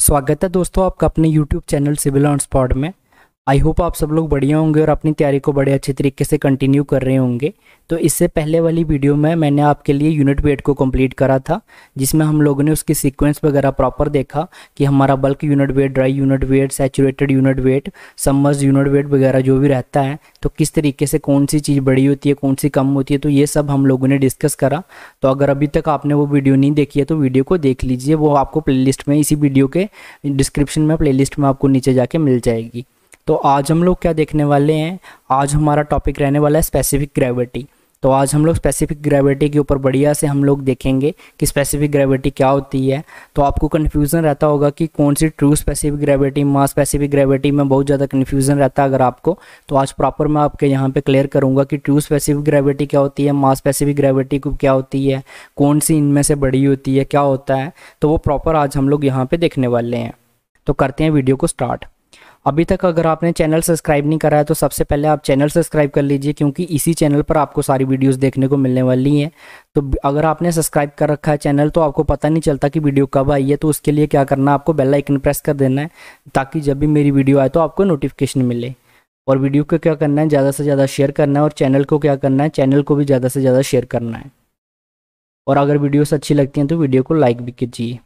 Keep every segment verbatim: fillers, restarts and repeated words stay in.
स्वागत है दोस्तों आपका अपने YouTube channel civil on spot में। आई होप आप सब लोग बढ़िया होंगे और अपनी तैयारी को बड़े अच्छे तरीके से कंटिन्यू कर रहे होंगे। तो इससे पहले वाली वीडियो में मैंने आपके लिए यूनिट वेट को कंप्लीट करा था, जिसमें हम लोगों ने उसकी सीक्वेंस वगैरह प्रॉपर देखा कि हमारा bulk unit weight, dry unit weight, saturated unit weight, submerged unit weight वगैरह जो भी रहता है, तो किस तरीके से कौन सी चीज़ बड़ी होती है, कौन सी कम होती है, तो ये सब हम लोगों ने डिस्कस करा। तो अगर अभी तक आपने वो वीडियो नहीं देखी है तो वीडियो को देख लीजिए, वो आपको प्लेलिस्ट में, इसी वीडियो के डिस्क्रिप्शन में प्लेलिस्ट में आपको नीचे जाके मिल जाएगी। तो आज हम लोग क्या देखने वाले हैं, आज हमारा टॉपिक रहने वाला है स्पेसिफिक ग्रेविटी। तो आज हम लोग स्पेसिफिक ग्रेविटी के ऊपर बढ़िया से हम लोग देखेंगे कि स्पेसिफिक ग्रेविटी क्या होती है। तो आपको कन्फ्यूज़न रहता होगा कि कौन सी true specific gravity, mass specific gravity में बहुत ज़्यादा कन्फ्यूज़न रहता है अगर आपको, तो आज प्रॉपर मैं आपके यहाँ पे क्लियर करूँगा कि ट्रू स्पेसिफिक ग्रेविटी क्या होती है, मास स्पेसिफिक ग्रेविटी क्या होती है, कौन सी इनमें से बड़ी होती है, क्या होता है। तो वो प्रॉपर आज हम लोग यहाँ पर देखने वाले हैं। तो करते हैं वीडियो को स्टार्ट। अभी तक अगर आपने चैनल सब्सक्राइब नहीं करा है तो सबसे पहले आप चैनल सब्सक्राइब कर लीजिए, क्योंकि इसी चैनल पर आपको सारी वीडियोस देखने को मिलने वाली हैं। तो अगर आपने सब्सक्राइब कर रखा है चैनल तो आपको पता नहीं चलता कि वीडियो कब आई है। तो उसके लिए क्या करना है, आपको बेल आइकन प्रेस कर देना है, ताकि जब भी मेरी वीडियो आए तो आपको नोटिफिकेशन मिले। और वीडियो को क्या करना है, ज़्यादा से ज़्यादा शेयर करना है, और चैनल को क्या करना है, चैनल को भी ज़्यादा से ज़्यादा शेयर करना है। और अगर वीडियोस अच्छी लगती हैं तो वीडियो को लाइक भी कीजिए।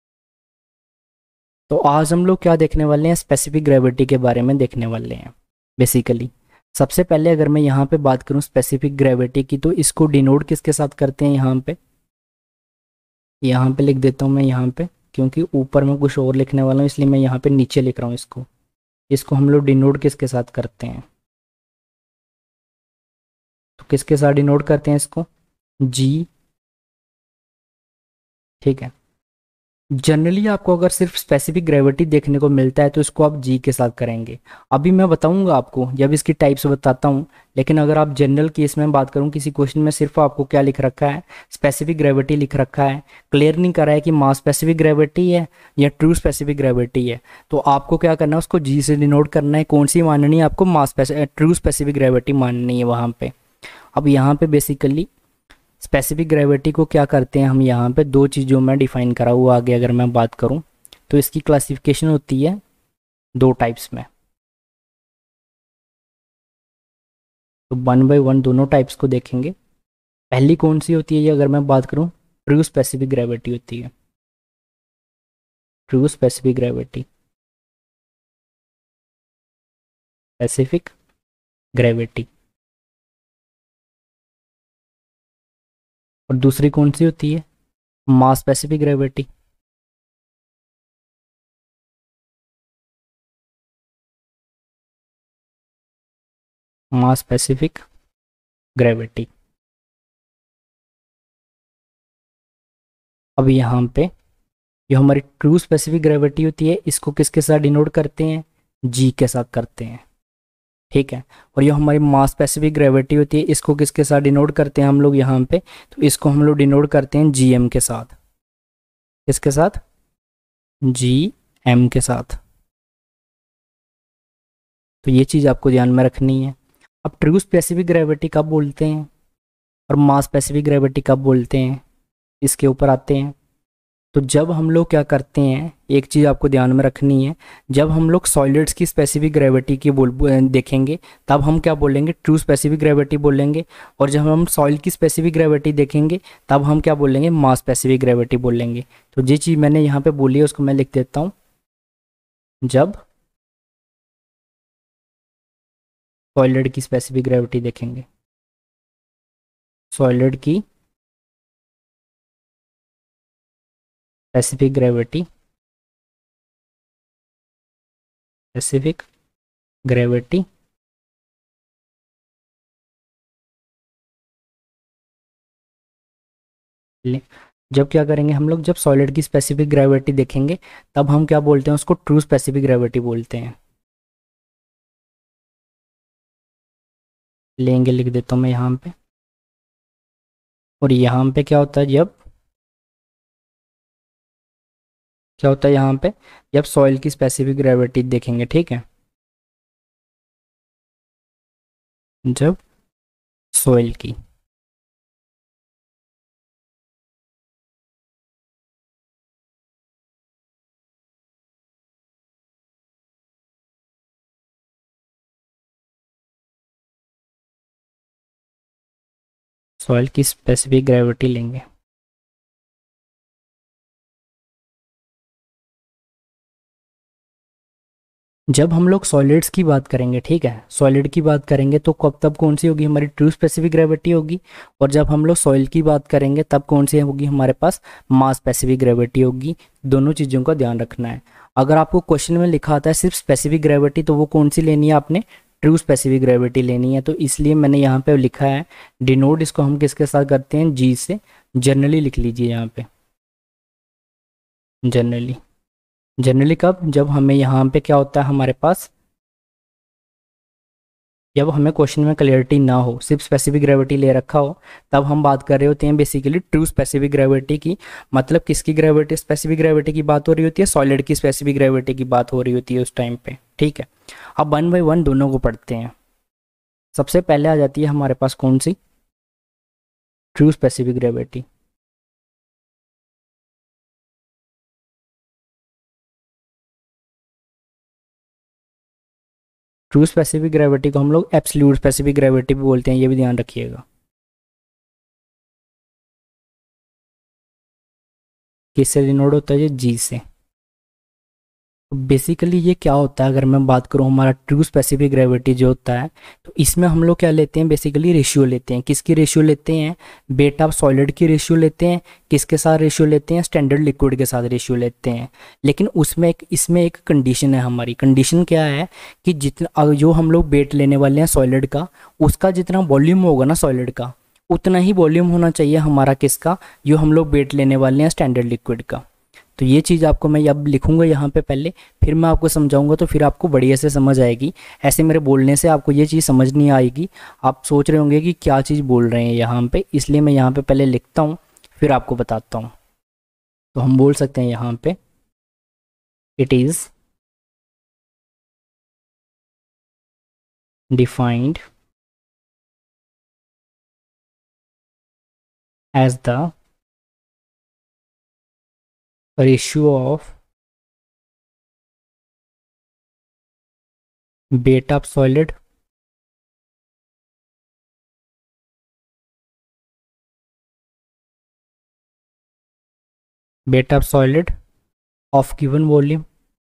तो आज हम लोग क्या देखने वाले हैं, स्पेसिफिक ग्रेविटी के बारे में देखने वाले हैं। बेसिकली सबसे पहले अगर मैं यहाँ पे बात करूँ स्पेसिफिक ग्रेविटी की, तो इसको डिनोट किसके साथ करते हैं, यहाँ पे यहाँ पे लिख देता हूँ मैं यहाँ पे, क्योंकि ऊपर मैं कुछ और लिखने वाला हूँ इसलिए मैं यहाँ पे नीचे लिख रहा हूँ इसको। इसको हम लोग डिनोट किसके साथ करते हैं, तो किसके साथ डिनोट करते हैं इसको, जी। ठीक है, जनरली आपको अगर सिर्फ स्पेसिफिक ग्रेविटी देखने को मिलता है तो इसको आप जी के साथ करेंगे। अभी मैं बताऊंगा आपको जब इसकी टाइप्स बताता हूँ। लेकिन अगर आप जनरल केस में बात करूँ, किसी क्वेश्चन में सिर्फ आपको क्या लिख रखा है, स्पेसिफिक ग्रेविटी लिख रखा है, क्लियर नहीं करा है कि मास स्पेसिफिक ग्रेविटी है या ट्रू स्पेसिफिक ग्रेविटी है, तो आपको क्या करना है, उसको जी से डिनोट करना है। कौन सी माननी है आपको, मास ट्रू स्पेसिफिक ग्रेविटी माननी है वहाँ पे। अब यहाँ पे बेसिकली स्पेसिफिक ग्रेविटी को क्या करते हैं हम, यहाँ पे दो चीज़ों में डिफाइन करा हुआ। आगे अगर मैं बात करूँ तो इसकी क्लासिफिकेशन होती है दो टाइप्स में। तो वन बाय वन दोनों टाइप्स को देखेंगे। पहली कौन सी होती है ये अगर मैं बात करूँ, ट्रू स्पेसिफिक ग्रेविटी होती है। True specific gravity, specific gravity. और दूसरी कौन सी होती है, mass specific gravity. Mass specific gravity. अब यहाँ पे जो हमारी ट्रू स्पेसिफिक ग्रेविटी होती है, इसको किसके साथ डिनोट करते हैं, जी के साथ करते हैं। ठीक है, और ये हमारी मास स्पेसिफिक ग्रेविटी होती है, इसको किसके साथ डिनोट करते हैं हम लोग यहाँ पे, तो इसको हम लोग डिनोट करते हैं जी एम के साथ। किसके साथ, जी एम के साथ। तो ये चीज़ आपको ध्यान में रखनी है। अब ट्रू स्पेसिफिक ग्रेविटी कब बोलते हैं और मास स्पेसिफिक ग्रेविटी कब बोलते हैं, इसके ऊपर आते हैं। तो जब हम लोग क्या करते हैं, एक चीज़ आपको ध्यान में रखनी है, जब हम लोग सॉलिड्स की स्पेसिफिक ग्रेविटी की बोल देखेंगे तब हम क्या बोलेंगे, ट्रू स्पेसिफिक ग्रेविटी बोलेंगे। और जब हम सॉइल की स्पेसिफिक ग्रेविटी देखेंगे तब हम क्या बोलेंगे, मास स्पेसिफिक ग्रेविटी बोलेंगे। तो जो चीज़ मैंने यहाँ पे बोली है उसको मैं लिख देता हूँ। जब सॉलिड की स्पेसिफिक ग्रेविटी देखेंगे, सॉलिड की स्पेसिफिक ग्रेविटी, स्पेसिफिक ग्रेविटी जब क्या करेंगे हम लोग, जब सॉलिड की स्पेसिफिक ग्रेविटी देखेंगे तब हम क्या बोलते हैं, उसको ट्रू स्पेसिफिक ग्रेविटी बोलते हैं। लेंगे, लिख देता हूँ मैं यहाँ पे। और यहाँ पे क्या होता है, जब क्या होता है यहाँ पे, जब सॉइल की स्पेसिफिक ग्रेविटी देखेंगे। ठीक है, जब सॉइल की सॉइल की स्पेसिफिक ग्रेविटी लेंगे। जब हम लोग सॉलिड्स की बात करेंगे, ठीक है, सॉलिड की बात करेंगे तो कब तब कौन सी होगी हमारी ट्रू स्पेसिफिक ग्रेविटी होगी, और जब हम लोग सॉइल की बात करेंगे तब कौन सी होगी हमारे पास मास स्पेसिफिक ग्रेविटी होगी। दोनों चीज़ों का ध्यान रखना है। अगर आपको क्वेश्चन में लिखा आता है सिर्फ स्पेसिफिक ग्रेविटी तो वो कौन सी लेनी है आपने, ट्रू स्पेसिफिक ग्रेविटी लेनी है। तो इसलिए मैंने यहाँ पे लिखा है डिनोट, इसको हम किसके साथ करते हैं, जी से। जनरली लिख लीजिए यहाँ पे, जनरली। जनरली कब, जब हमें यहाँ पे क्या होता है हमारे पास, जब हमें क्वेश्चन में क्लियरिटी ना हो, सिर्फ स्पेसिफिक ग्रेविटी ले रखा हो, तब हम बात कर रहे होते हैं बेसिकली ट्रू स्पेसिफिक ग्रेविटी की। मतलब किसकी ग्रेविटी, स्पेसिफिक ग्रेविटी की बात हो रही होती है, सॉलिड की स्पेसिफिक ग्रेविटी की बात हो रही होती है उस टाइम पे, ठीक है। अब वन बाई वन दोनों को पढ़ते हैं। सबसे पहले आ जाती है हमारे पास कौन सी, true specific gravity. True specific gravity को हम लोग एब्सोल्यूट स्पेसिफिक ग्रेविटी भी बोलते हैं, ये भी ध्यान रखिएगा। किससे डिनोट होता है, ये जी से। तो बेसिकली ये क्या होता है, अगर मैं बात करूँ हमारा ट्रू स्पेसिफिक ग्रेविटी जो होता है, तो इसमें हम लोग क्या लेते हैं, बेसिकली रेशियो लेते हैं। किसकी रेशियो लेते हैं, बेटा सॉलिड की रेशियो लेते हैं। किसके साथ रेशियो लेते हैं, स्टैंडर्ड लिक्विड के साथ रेशियो लेते हैं। लेकिन उसमें एक, इसमें एक कंडीशन है हमारी। कंडीशन क्या है कि जितना जो हम लोग वेट लेने वाले हैं सॉलिड का, उसका जितना वॉल्यूम होगा ना सॉलिड का, उतना ही वॉल्यूम होना चाहिए हमारा किसका, जो हम लोग वेट लेने वाले हैं स्टैंडर्ड लिक्विड का। तो ये चीज़ आपको मैं अब लिखूंगा यहाँ पे पहले, फिर मैं आपको समझाऊंगा, तो फिर आपको बढ़िया से समझ आएगी। ऐसे मेरे बोलने से आपको ये चीज़ समझ नहीं आएगी, आप सोच रहे होंगे कि क्या चीज़ बोल रहे हैं यहाँ पे, इसलिए मैं यहाँ पे पहले लिखता हूँ फिर आपको बताता हूँ। तो हम बोल सकते हैं यहाँ पे it is defined as the ratio of beta of solid beta of solid of given volume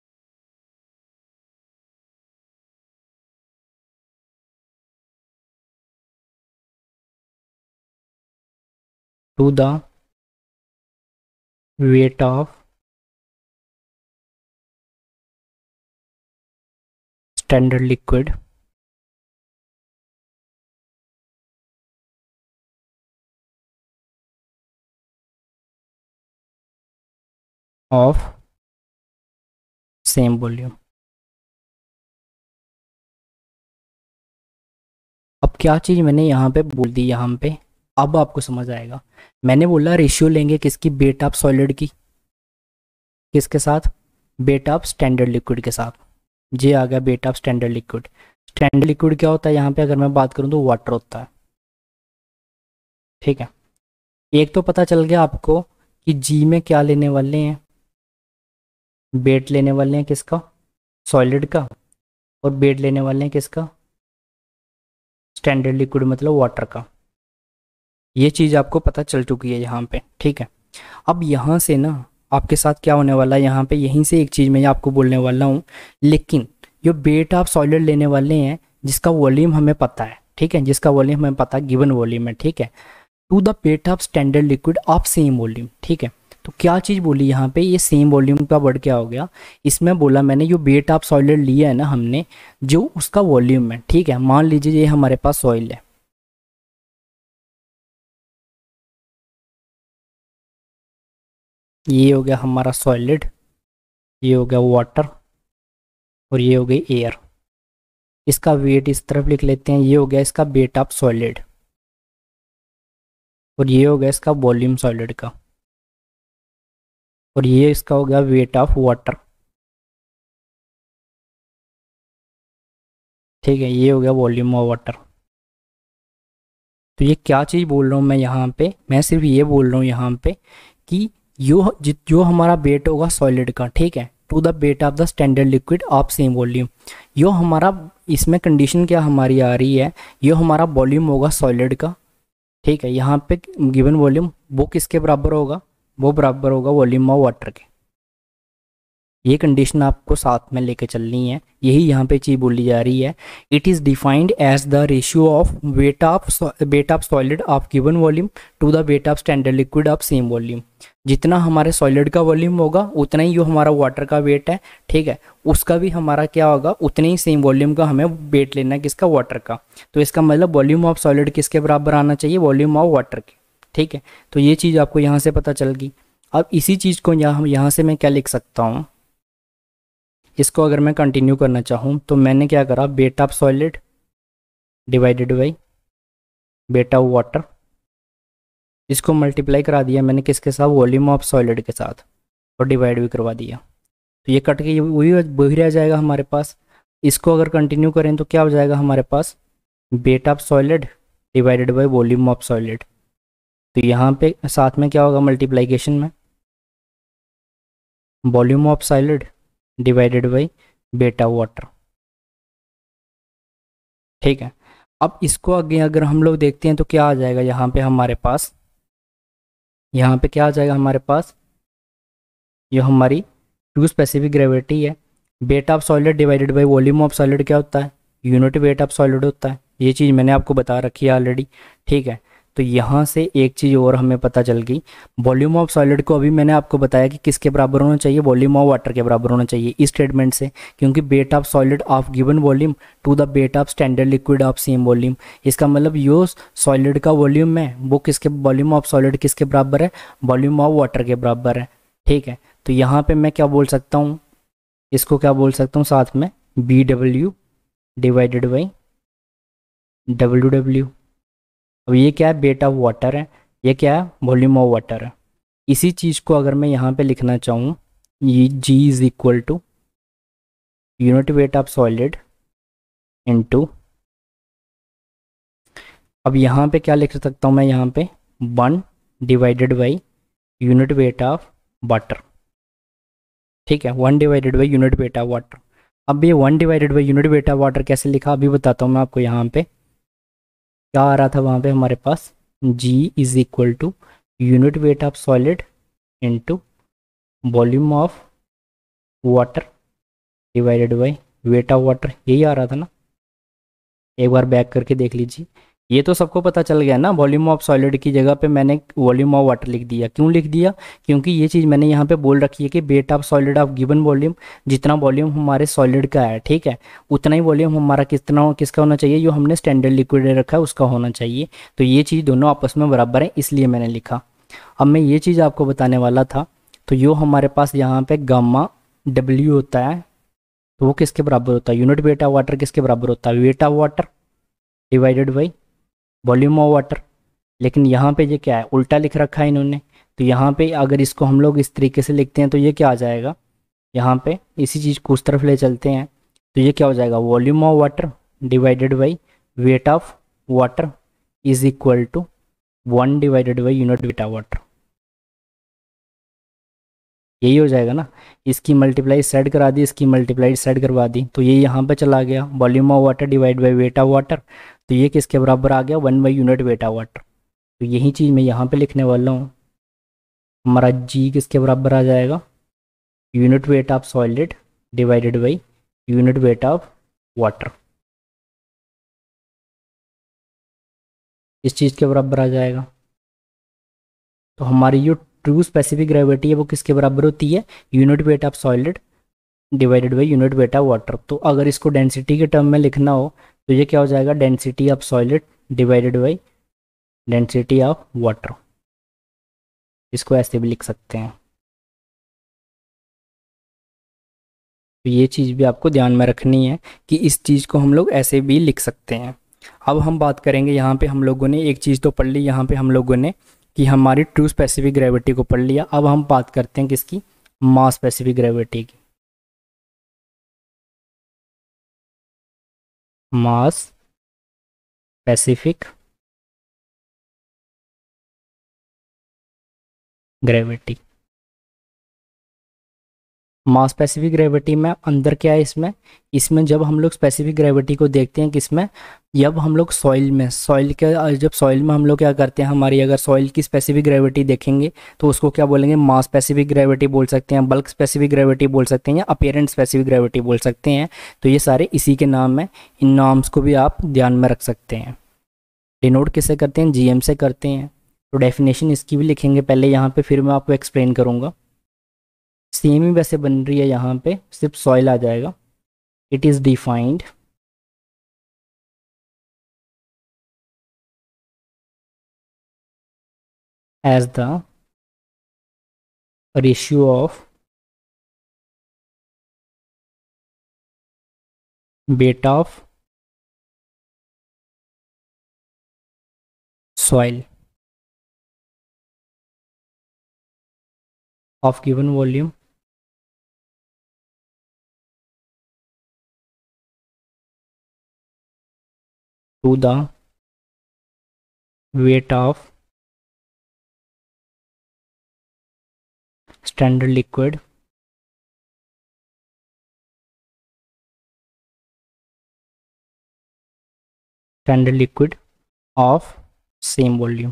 to the weight of standard liquid of same volume। अब क्या चीज़ मैंने यहाँ पे बोल दी, यहाँ पे अब आपको समझ आएगा। मैंने बोला रेशियो लेंगे किसकी, बेटा ऑफ सॉलिड की, किसके साथ, बेटा ऑफ स्टैंडर्ड लिक्विड के साथ। ये आ गया beta of standard liquid. Standard liquid क्या होता है यहाँ पे, अगर मैं बात करूँ तो वाटर होता है, ठीक है। एक तो पता चल गया आपको कि जी में क्या लेने वाले हैं, बेट लेने वाले हैं किसका, सॉलिड का, और बेट लेने वाले हैं किसका, स्टैंडर्ड लिक्विड मतलब वाटर का। ये चीज़ आपको पता चल चुकी है यहाँ पे, ठीक है। अब यहाँ से ना आपके साथ क्या होने वाला है, यहाँ पे यहीं से एक चीज़ मैं आपको बोलने वाला हूँ। लेकिन जो बेट आप सॉलिड लेने वाले हैं जिसका वॉल्यूम हमें पता है, ठीक है, जिसका वॉल्यूम हमें पता है, गिवन वॉल्यूम है, ठीक है, to the weight of standard liquid of same volume, ठीक है। तो क्या चीज़ बोली यहाँ पे, ये सेम वॉल्यूम का वर्ड क्या हो गया, इसमें बोला मैंने जो बेट ऑफ सॉलिड लिया है ना हमने, जो उसका वॉल्यूम है, ठीक है। मान लीजिए ये हमारे पास सॉइल है, ये हो गया हमारा सॉलिड, ये हो गया वाटर, और ये हो गई एयर। इसका वेट इस तरफ लिख लेते हैं, ये हो गया इसका वेट ऑफ सॉलिड, और ये हो गया इसका वॉल्यूम सॉलिड का, और ये इसका हो गया वेट ऑफ वाटर, ठीक है, ये हो गया वॉल्यूम ऑफ वाटर। तो ये क्या चीज़ बोल रहा हूँ मैं यहाँ पे, मैं सिर्फ ये बोल रहा हूँ यहाँ पे कि यो जो हमारा वेट होगा सॉलिड का, ठीक है, to the weight of the standard liquid of same volume, यो हमारा, इसमें कंडीशन क्या हमारी आ रही है, यो हमारा वॉल्यूम होगा सॉलिड का, ठीक है, यहाँ पे गिवन वॉल्यूम वो किसके बराबर होगा, वो बराबर होगा वॉल्यूम ऑफ वाटर के। ये कंडीशन आपको साथ में लेके चलनी है, यही यहाँ पे चीज़ बोली जा रही है। It is defined as the ratio of weight of weight of solid of given volume to the weight of standard liquid of same volume. जितना हमारे सॉलिड का वॉल्यूम होगा उतना ही जो हमारा वाटर का वेट है, ठीक है, उसका भी हमारा क्या होगा, उतने ही सेम वॉल्यूम का हमें वेट लेना है, किसका, वाटर का। तो इसका मतलब वॉल्यूम ऑफ सॉलिड किसके बराबर आना चाहिए, वॉल्यूम ऑफ वाटर के। ठीक है, तो ये चीज़ आपको यहाँ से पता चल गई। अब इसी चीज़ को यहाँ यहाँ से मैं क्या लिख सकता हूँ, इसको अगर मैं कंटिन्यू करना चाहूँ तो मैंने क्या करा, weight of solid divided by weight of water, इसको मल्टीप्लाई करा दिया मैंने किसके साथ, वॉल्यूम ऑफ सॉलिड के साथ, और डिवाइड भी करवा दिया। तो ये कट के वही वही रह जाएगा हमारे पास। इसको अगर कंटिन्यू करें तो क्या हो जाएगा हमारे पास, weight of solid divided by volume of solid. तो यहाँ पे साथ में क्या होगा, मल्टीप्लाइकेशन में volume of solid divided by weight water. ठीक है, अब इसको आगे अगर हम लोग देखते हैं तो क्या आ जाएगा यहाँ पे हमारे पास, यहाँ पे क्या आ जाएगा हमारे पास, ये हमारी टू स्पेसिफिक ग्रेविटी है। Weight of solid divided by volume of solid क्या होता है, यूनिट वेट ऑफ सॉलिड होता है। ये चीज़ मैंने आपको बता रखी है ऑलरेडी। ठीक है, तो यहाँ से एक चीज़ और हमें पता चल गई, वॉल्यूम ऑफ सॉलिड को अभी मैंने आपको बताया कि किसके बराबर होना चाहिए, वॉल्यूम ऑफ वाटर के बराबर होना चाहिए इस स्टेटमेंट से, क्योंकि weight of solid of given volume to the weight of standard liquid of same volume. इसका मतलब यो सॉलिड का वॉल्यूम है वो किसके, वॉल्यूम ऑफ सॉलिड किसके बराबर है, वॉल्यूम ऑफ वाटर के बराबर है। ठीक है, तो यहाँ पे मैं क्या बोल सकता हूँ, इसको क्या बोल सकता हूँ साथ में, B W divided by W W. अब ये क्या है, वेट ऑफ वाटर है, ये क्या है, वॉल्यूम ऑफ वाटर है। इसी चीज़ को अगर मैं यहाँ पे लिखना चाहूँ, ये G is equal to unit weight of solid into, अब यहाँ पे क्या लिख सकता हूँ मैं, यहाँ पे one divided by unit weight of water. ठीक है, one divided by unit weight of water. अब ये one divided by unit weight of water कैसे लिखा अभी बताता हूँ मैं आपको। यहाँ पे क्या आ रहा था वहाँ पे हमारे पास, G is equal to unit weight of solid into volume of water divided by weight of water, यही आ रहा था ना। एक बार बैक करके देख लीजिए, ये तो सबको पता चल गया ना। वॉल्यूम ऑफ सॉलिड की जगह पे मैंने वॉल्यूम ऑफ वाटर लिख दिया, क्यों लिख दिया, क्योंकि ये चीज़ मैंने यहाँ पे बोल रखी है कि weight of solid of given volume, जितना वॉल्यूम हमारे सॉलिड का है, ठीक है, उतना ही वॉल्यूम हमारा कितना किसका होना चाहिए, जो हमने स्टैंडर्ड लिक्विड रखा है उसका होना चाहिए। तो ये चीज़ दोनों आपस में बराबर है, इसलिए मैंने लिखा। अब मैं ये चीज़ आपको बताने वाला था, तो यो हमारे पास यहाँ पे गामा डब्ल्यू होता है, तो वो किसके बराबर होता है, यूनिट वेट ऑफ वाटर किसके बराबर होता है, weight of water divided by volume of water. लेकिन यहाँ पे ये क्या है, उल्टा लिख रखा है इन्होंने। तो यहाँ पे अगर इसको हम लोग इस तरीके से लिखते हैं तो ये क्या आ जाएगा, यहाँ पे इसी चीज़ को उस तरफ ले चलते हैं तो ये क्या हो जाएगा, volume of water divided by weight of water is equal to one divided by unit weight of water. यही हो जाएगा ना। इसकी मल्टीप्लाई साइड करा दी, इसकी मल्टीप्लाई साइड करवा दी, तो ये यहाँ पे चला गया, volume of water divide by weight of water. तो ये किसके बराबर आ गया, one by unit weight of water. तो यही चीज़ मैं यहाँ पे लिखने वाला हूँ, हमारा जी किसके बराबर आ जाएगा, unit weight of solid divided by unit weight of water, इस चीज़ के बराबर आ जाएगा। तो हमारी जो ट्रू स्पेसिफिक ग्रेविटी है वो किसके बराबर होती है, unit weight of solid divided by unit weight of water. तो अगर इसको डेंसिटी के टर्म में लिखना हो तो ये क्या हो जाएगा, density of solid divided by density of water, इसको ऐसे भी लिख सकते हैं। तो ये चीज़ भी आपको ध्यान में रखनी है कि इस चीज़ को हम लोग ऐसे भी लिख सकते हैं। अब हम बात करेंगे, यहाँ पे हम लोगों ने एक चीज़ तो पढ़ ली, यहाँ पे हम लोगों ने कि हमारी ट्रू स्पेसिफिक ग्रेविटी को पढ़ लिया। अब हम बात करते हैं किसकी, मास स्पेसिफिक ग्रेविटी की। Mass specific gravity, mass specific gravity में अंदर क्या है इसमें, इसमें जब हम लोग स्पेसिफिक ग्रेविटी को देखते हैं किसमें, जब हम लोग सॉइल में सॉइल के जब सॉइल में हम लोग क्या करते हैं, हमारी अगर सॉइल की स्पेसिफिक ग्रेविटी देखेंगे तो उसको क्या बोलेंगे, मास स्पेसिफिक ग्रेविटी बोल सकते हैं, बल्क स्पेसिफिक ग्रेविटी बोल सकते हैं, या अपीयरेंट स्पेसिफिक ग्रेविटी बोल सकते हैं। तो ये सारे इसी के नाम हैं, इन नाम्स को भी आप ध्यान में रख सकते हैं। डिनोट किससे करते हैं, जीएम से करते हैं। तो डेफिनेशन इसकी भी लिखेंगे पहले यहाँ पे, फिर मैं आपको एक्सप्लेन करूँगा। सेम ही वैसे बन रही है, यहाँ पे सिर्फ सॉइल आ जाएगा। It is defined as the ratio of weight of soil of given volume to the weight of standard liquid standard liquid of same volume।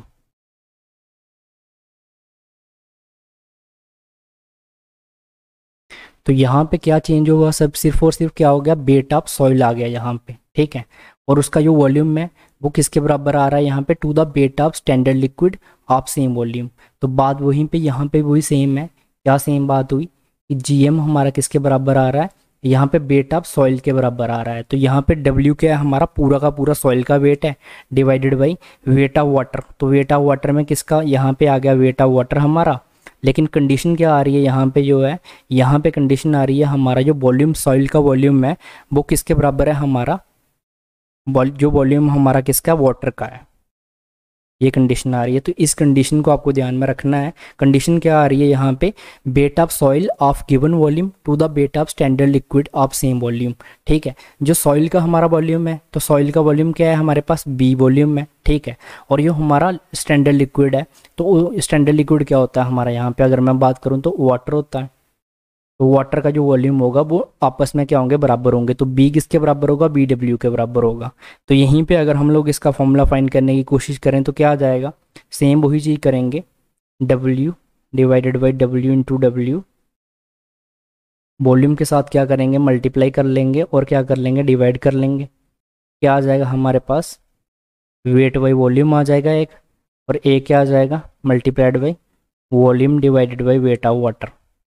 तो यहाँ पे क्या चेंज होगा, सब सिर्फ और सिर्फ क्या हो गया, बेट ऑफ सॉइल आ गया यहाँ पे, ठीक है। और उसका जो वॉल्यूम है वो किसके बराबर आ रहा है यहाँ पे, to the weight of standard liquid of same volume. तो बात वहीं पे यहाँ पे वही सेम है। क्या सेम बात हुई कि जीएम हमारा किसके बराबर आ रहा है, यहाँ पे बेट ऑफ सॉइल के बराबर आ रहा है। तो यहाँ पे डब्ल्यू क्या है, हमारा पूरा का पूरा सॉइल का वेट है, divided by weight of water. तो वेट ऑफ वाटर में किसका, यहाँ पे आ गया वेट ऑफ वाटर हमारा। लेकिन कंडीशन क्या आ रही है यहाँ पे, जो है यहाँ पे कंडीशन आ रही है, हमारा जो वॉल्यूम सॉइल का वॉल्यूम है वो किसके बराबर है, हमारा जो वॉल्यूम हमारा किसका, वाटर का है। ये कंडीशन आ रही है, तो इस कंडीशन को आपको ध्यान में रखना है। कंडीशन क्या आ रही है यहाँ पे, weight of soil of given volume to the weight of standard liquid of same volume, ठीक है। जो सॉइल का हमारा वॉल्यूम है, तो सॉइल का वॉल्यूम क्या है हमारे पास, बी वॉल्यूम है, ठीक है। और ये हमारा स्टैंडर्ड लिक्विड है, तो स्टैंडर्ड लिक्विड क्या होता है हमारा यहाँ पे, अगर मैं बात करूँ तो वाटर होता है। तो वाटर का जो वॉल्यूम होगा वो आपस में क्या होंगे, बराबर होंगे। तो बी किसके बराबर होगा, बी डब्ल्यू के बराबर होगा। तो यहीं पे अगर हम लोग इसका फॉर्मूला फाइंड करने की कोशिश करें तो क्या आ जाएगा, सेम वही चीज़ करेंगे, W divided by W into W, volume के साथ क्या करेंगे, मल्टीप्लाई कर लेंगे और क्या कर लेंगे, डिवाइड कर लेंगे। क्या आ जाएगा हमारे पास, वेट बाई वॉल्यूम आ जाएगा एक, और एक क्या आ जाएगा, multiplied by volume divided by weight of water.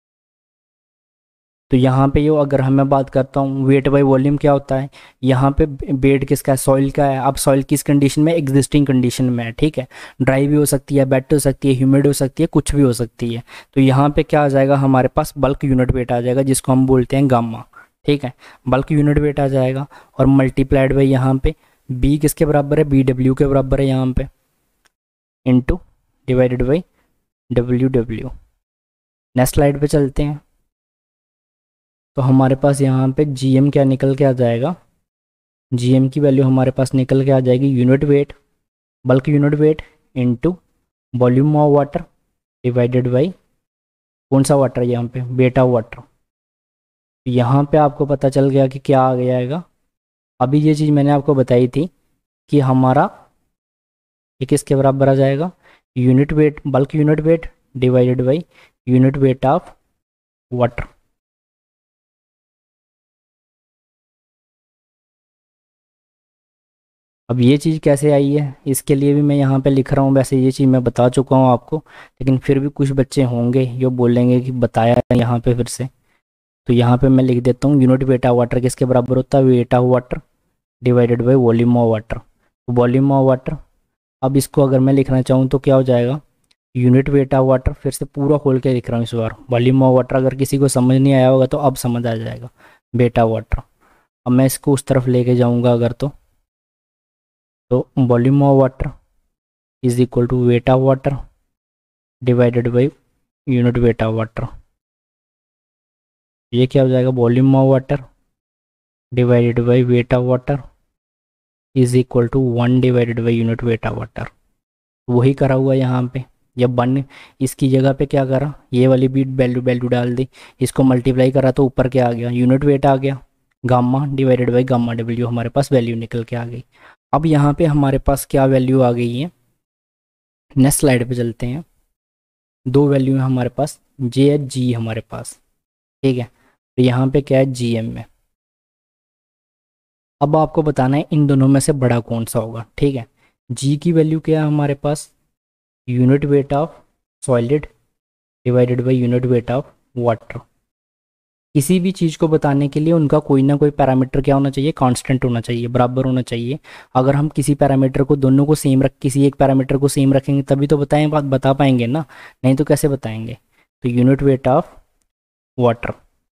तो यहाँ पे यो अगर हम मैं बात करता हूँ वेट बाई वॉल्यूम क्या होता है, यहाँ पे बेड किसका है, सॉइल का है। अब सॉइल किस कंडीशन में, एग्जिस्टिंग कंडीशन में है, ठीक है। ड्राई भी हो सकती है, वेट हो सकती है, ह्यूमिड हो सकती है, कुछ भी हो सकती है। तो यहाँ पे क्या आ जाएगा हमारे पास, बल्क यूनिट वेट आ जाएगा, जिसको हम बोलते हैं गामा, ठीक है। बल्क यूनिट वेट आ जाएगा और मल्टीप्लाइड बाई यहाँ पे बी किसके बराबर है, बी डब्ल्यू के बराबर है यहाँ पे, into divided by W W. Next slide पे चलते हैं। तो हमारे पास यहाँ पे जीएम क्या निकल के आ जाएगा, जीएम की वैल्यू हमारे पास निकल के आ जाएगी, unit weight, bulk unit weight into volume of water divided by कौन सा वाटर, यहाँ पे बेटा वाटर। यहाँ पे आपको पता चल गया कि क्या आ गया। अभी ये चीज़ मैंने आपको बताई थी कि हमारा ये किसके बराबर आ जाएगा, unit weight, bulk unit weight divided by unit weight of water. अब ये चीज़ कैसे आई है, इसके लिए भी मैं यहाँ पे लिख रहा हूँ। वैसे ये चीज़ मैं बता चुका हूँ आपको, लेकिन फिर भी कुछ बच्चे होंगे जो बोलेंगे कि बताया है यहाँ पे फिर से। तो यहाँ पे मैं लिख देता हूँ, यूनिट वेट ऑफ वाटर किसके बराबर होता है, weight of water divided by volume of water. Volume of water, अब इसको अगर मैं लिखना चाहूँ तो क्या हो जाएगा, यूनिट वेट ऑफ वाटर, फिर से पूरा खोल के लिख रहा हूँ इस बार, वॉल्यूम ऑफ वाटर। अगर किसी को समझ नहीं आया होगा तो अब समझ आ जाएगा, बेटा वाटर। अब मैं इसको उस तरफ लेके जाऊँगा अगर, तो तो volume of water is equal to weight of water divided by unit weight of water. ये क्या हो जाएगा, volume of water divided by weight of water is equal to one divided by unit weight of water. वही करा हुआ है यहाँ पे, या वन, इसकी जगह पे क्या करा, ये वाली भी वैल्यू वैल्यू डाल दी, इसको मल्टीप्लाई करा तो ऊपर क्या आ गया, यूनिट वेट आ गया, gamma divided by gamma W हमारे पास वैल्यू निकल के आ गई। अब यहाँ पे हमारे पास क्या वैल्यू आ गई है, नेक्स्ट स्लाइड पे चलते हैं। दो वैल्यू है हमारे पास, जे एच जी हमारे पास, ठीक है। तो यहाँ पे क्या है, जी एम में। अब आपको बताना है इन दोनों में से बड़ा कौन सा होगा, ठीक है। जी की वैल्यू क्या है हमारे पास, unit weight of solid divided by unit weight of water. किसी भी चीज़ को बताने के लिए उनका कोई ना कोई पैरामीटर क्या होना चाहिए, कांस्टेंट होना चाहिए, बराबर होना चाहिए। अगर हम किसी पैरामीटर को दोनों को सेम रख किसी एक पैरामीटर को सेम रखेंगे तभी तो बताएं बात बता पाएंगे ना, नहीं तो कैसे बताएंगे। तो यूनिट वेट ऑफ वाटर।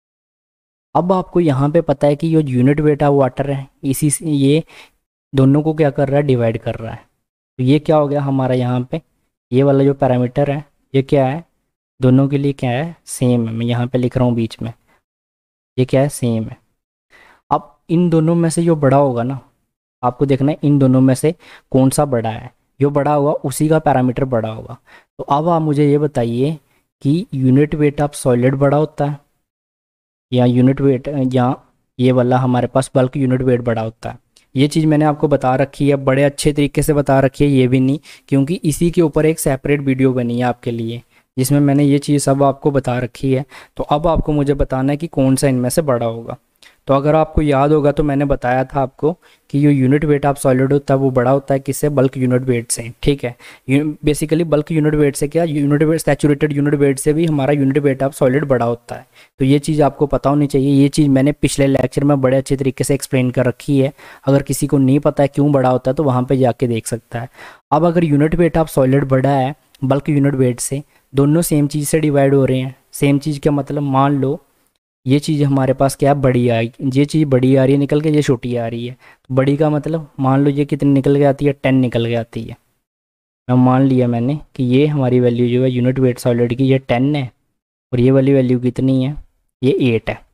अब आपको यहाँ पे पता है कि ये यूनिट वेट ऑफ वाटर है, इसी से ये दोनों को क्या कर रहा है, डिवाइड कर रहा है। तो ये क्या हो गया हमारा, यहाँ पे ये वाला जो पैरामीटर है ये क्या है, दोनों के लिए क्या है, सेम है। मैं यहाँ पे लिख रहा हूँ बीच में, ये क्या है, सेम है। अब इन दोनों में से जो बड़ा होगा ना, आपको देखना है इन दोनों में से कौन सा बड़ा है, जो बड़ा होगा उसी का पैरामीटर बड़ा होगा। तो अब आप मुझे ये बताइए कि यूनिट वेट ऑफ सॉलिड बड़ा होता है या यूनिट वेट, या ये वाला हमारे पास बल्क यूनिट वेट बड़ा होता है। ये चीज़ मैंने आपको बता रखी है, बड़े अच्छे तरीके से बता रखी है, ये भी नहीं, क्योंकि इसी के ऊपर एक सेपरेट वीडियो बनी है आपके लिए जिसमें मैंने ये चीज़ सब आपको बता रखी है। तो अब आपको मुझे बताना है कि कौन सा इनमें से बड़ा होगा। तो अगर आपको याद होगा तो मैंने बताया था आपको कि जो यूनिट वेट ऑफ सॉलिड होता है वो बड़ा होता है किससे, बल्क यूनिट वेट से, ठीक है। बेसिकली बल्क यूनिट वेट से क्या, unit weight saturated unit weight से भी हमारा यूनिट वेट ऑफ सॉलिड बड़ा होता है। तो ये चीज़ आपको पता होनी चाहिए, ये चीज़ मैंने पिछले लेक्चर में बड़े अच्छे तरीके से एक्सप्लेन कर रखी है। अगर किसी को नहीं पता है क्यों बड़ा होता है तो वहाँ पर जाके देख सकता है। अब अगर यूनिट वेट ऑफ सॉलिड बड़ा है बल्क यूनिट वेट से, दोनों सेम चीज़ से डिवाइड हो रहे हैं, सेम चीज़ का मतलब मान लो ये चीज़ हमारे पास क्या बड़ी आई, ये चीज़ बड़ी आ रही है निकल के, ये छोटी आ रही है। तो बड़ी का मतलब मान लो ये कितनी निकल के आती है, टेन निकल के आती है। मैं मान लिया मैंने कि ये हमारी वैल्यू जो है यूनिट वेट सॉलिड की ये टेन है और ये वाली वैल्यू कितनी है, ये एट है।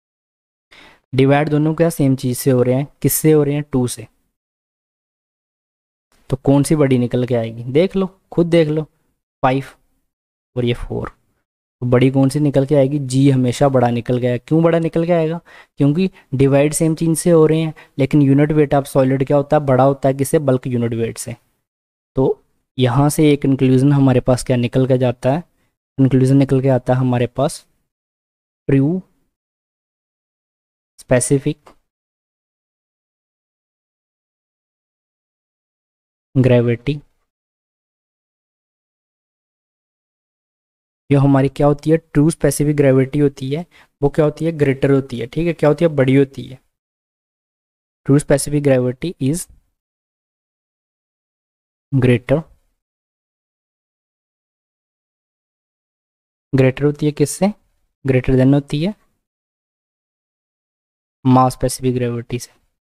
डिवाइड दोनों क्या सेम चीज़ से हो रहे हैं, किससे हो रहे हैं, टू से। तो कौन सी बड़ी निकल के आएगी, देख लो खुद देख लो, फाइव और ये फोर। तो बड़ी कौन सी निकल के आएगी, जी हमेशा बड़ा निकल के आएगा। क्यों बड़ा निकल के आएगा, क्योंकि डिवाइड सेम चीज़ से हो रहे हैं, लेकिन यूनिट वेट ऑफ सॉलिड क्या होता है, बड़ा होता है किससे, बल्क यूनिट वेट से। तो यहाँ से एक कंक्लूजन हमारे पास क्या निकल के जाता है, कंक्लूजन निकल के आता है हमारे पास, प्रूव स्पेसिफिक ग्रेविटी। जो हमारी क्या होती है, ट्रू स्पेसिफिक ग्रेविटी होती है, वो क्या होती है, ग्रेटर होती है, ठीक है। क्या होती है, बड़ी होती है। True specific gravity is greater, greater होती है किससे, ग्रेटर देन होती है मास स्पेसिफिक ग्रेविटी से।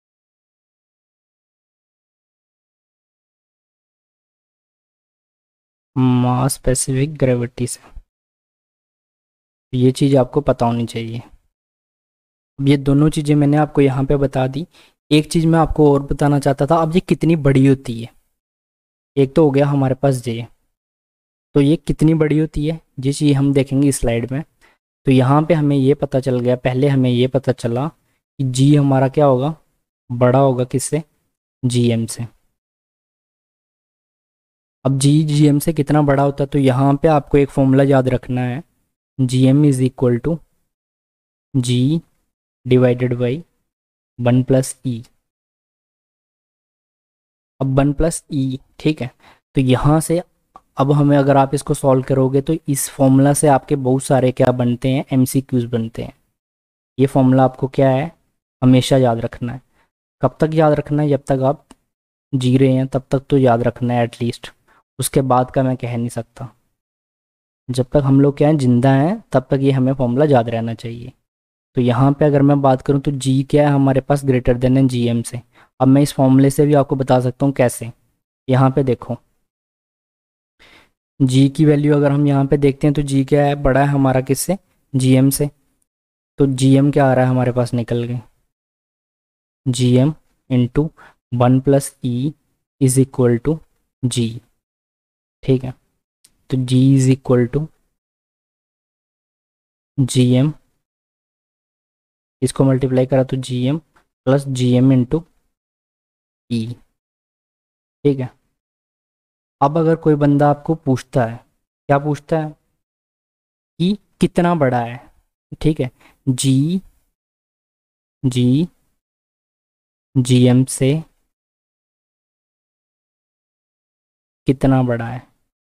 मास स्पेसिफिक ग्रेविटी से, ये चीज़ आपको पता होनी चाहिए। अब ये दोनों चीज़ें मैंने आपको यहाँ पे बता दी। एक चीज़ मैं आपको और बताना चाहता था, अब ये कितनी बड़ी होती है। एक तो हो गया हमारे पास जे, तो ये कितनी बड़ी होती है ये चीज़ हम देखेंगे इस स्लाइड में। तो यहाँ पे हमें ये पता चल गया, पहले हमें ये पता चला कि जी हमारा क्या होगा, बड़ा होगा किससे, जी एम से। अब जी जी एम से कितना बड़ा होता है, तो यहाँ पे आपको एक फॉर्मूला याद रखना है, G M is equal to G divided by one plus E. अब वन प्लस ई, ठीक है। तो यहाँ से अब हमें, अगर आप इसको सॉल्व करोगे तो इस फॉर्मूला से आपके बहुत सारे क्या बनते हैं, एमसीक्यूज बनते हैं। ये फॉर्मूला आपको क्या है, हमेशा याद रखना है। कब तक याद रखना है, जब तक आप जी रहे हैं तब तक तो याद रखना है एटलीस्ट, उसके बाद का मैं कह नहीं सकता। जब तक हम लोग क्या हैं, जिंदा हैं, तब तक ये हमें फॉर्मूला याद रहना चाहिए। तो यहाँ पे अगर मैं बात करूँ तो जी क्या है हमारे पास, ग्रेटर देन है जी एम से। अब मैं इस फॉर्मूले से भी आपको बता सकता हूँ कैसे। यहाँ पे देखो, जी की वैल्यू अगर हम यहाँ पे देखते हैं तो जी क्या है, बड़ा है हमारा किससे, जी एम से। तो जी एम क्या आ रहा है हमारे पास निकल के, G M into one plus E is equal to G, ठीक है। तो G is equal to G M, इसको मल्टीप्लाई करा तो G M plus G M into E. ठीक है। अब अगर कोई बंदा आपको पूछता है, क्या पूछता है कि कितना बड़ा है, ठीक है, जी जी जी एम से कितना बड़ा है,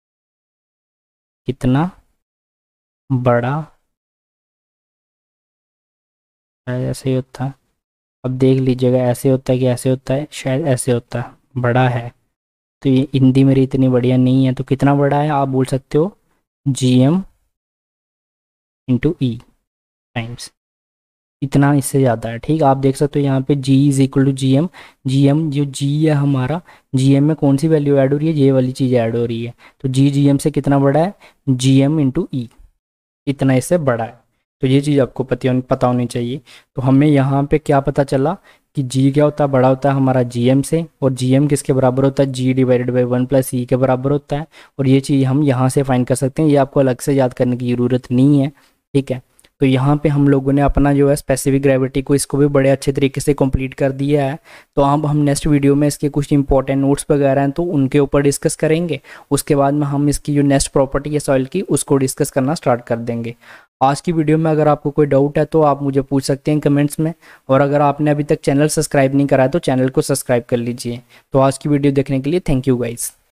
कितना बड़ा है, ऐसे ही होता है। अब देख लीजिएगा, ऐसे होता है कि ऐसे होता है, शायद ऐसे होता है, बड़ा है। तो ये हिंदी मेरी इतनी बढ़िया नहीं है, तो कितना बड़ा है आप बोल सकते हो G M into E times, इतना इससे ज़्यादा है। ठीक है, आप देख सकते हो यहाँ पे g is equal to G M, G M जो g है हमारा, जी एम में कौन सी वैल्यू ऐड हो रही है, ये वाली चीज़ ऐड हो रही है। तो g जी एम से कितना बड़ा है, जी एम इंटू ई, इतना इससे बड़ा है। तो ये चीज़ आपको पता होनी पता होनी चाहिए। तो हमें यहाँ पे क्या पता चला कि g क्या होता है, बड़ा होता है हमारा जी एम से, और जी एम किसके बराबर होता है, g divided by one plus E के बराबर होता है। और ये चीज़ हम यहाँ से फाइंड कर सकते हैं, ये आपको अलग से याद करने की ज़रूरत नहीं है। ठीक है। तो यहाँ पे हम लोगों ने अपना जो है स्पेसिफिक ग्रेविटी को, इसको भी बड़े अच्छे तरीके से कंप्लीट कर दिया है। तो अब हम नेक्स्ट वीडियो में इसके कुछ इंपॉर्टेंट नोट्स वगैरह हैं तो उनके ऊपर डिस्कस करेंगे। उसके बाद में हम इसकी जो नेक्स्ट प्रॉपर्टी है सॉइल की, उसको डिस्कस करना स्टार्ट कर देंगे। आज की वीडियो में अगर आपको कोई डाउट है तो आप मुझे पूछ सकते हैं कमेंट्स में, और अगर आपने अभी तक चैनल सब्सक्राइब नहीं करा है तो चैनल को सब्सक्राइब कर लीजिए। तो आज की वीडियो देखने के लिए थैंक यू गाइस।